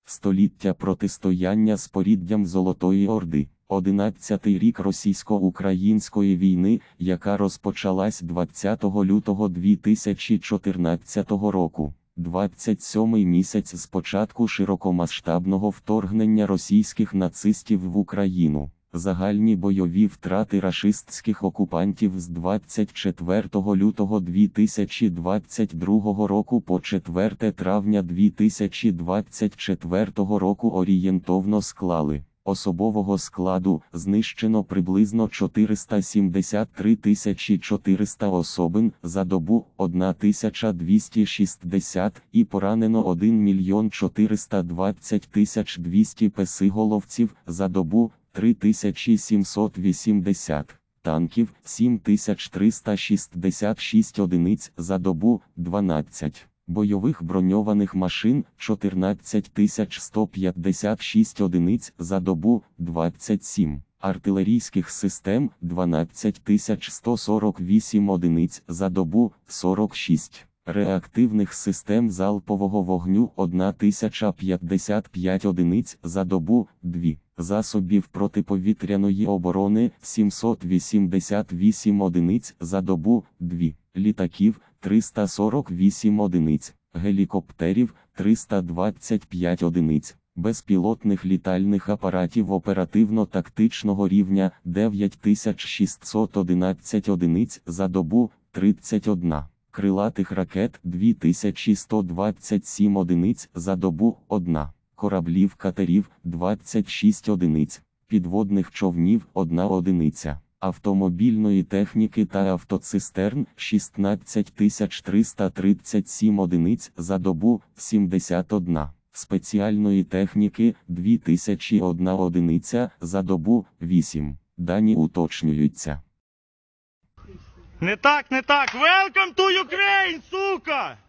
Століття протистояння з поріддям Золотої Орди. 11-й рік російсько-української війни, яка розпочалась 20 лютого 2014 року. 27-й місяць з початку широкомасштабного вторгнення російських нацистів в Україну. Загальні бойові втрати рашистських окупантів з 24 лютого 2022 року по 4 травня 2024 року орієнтовно склали: особового складу знищено приблизно 473 400 особин, за добу – 1260 і поранено 1 420 200 песиголовців, за добу – 3780, танків – 7366 одиниць, за добу – 12, бойових броньованих машин – 14 156 одиниць, за добу – 27, артилерійських систем – 12 148 одиниць, за добу – 46. Реактивних систем залпового вогню – 1055 одиниць, за добу – 2. Засобів протиповітряної оборони – 788 одиниць, за добу – 2. Літаків – 348 одиниць, гелікоптерів – 325 одиниць, безпілотних літальних апаратів оперативно-тактичного рівня – 9611 одиниць, за добу – 31. Крилатих ракет – 2127 одиниць, за добу – 1. Кораблів-катерів – 26 одиниць, підводних човнів – 1 одиниця, автомобільної техніки та автоцистерн – 16 337 одиниць, за добу – 71, спеціальної техніки – 2001 одиниця, за добу – 8. Дані уточнюються. Не так, не так. Welcome to Ukraine, сука!